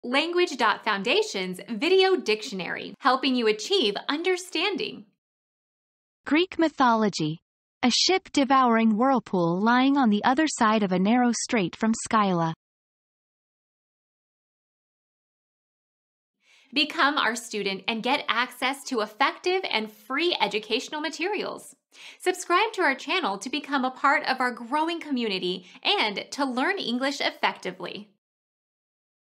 Language.Foundation's Video Dictionary, helping you achieve understanding. Greek mythology. A ship-devouring whirlpool lying on the other side of a narrow strait from Scylla. Become our student and get access to effective and free educational materials. Subscribe to our channel to become a part of our growing community and to learn English effectively.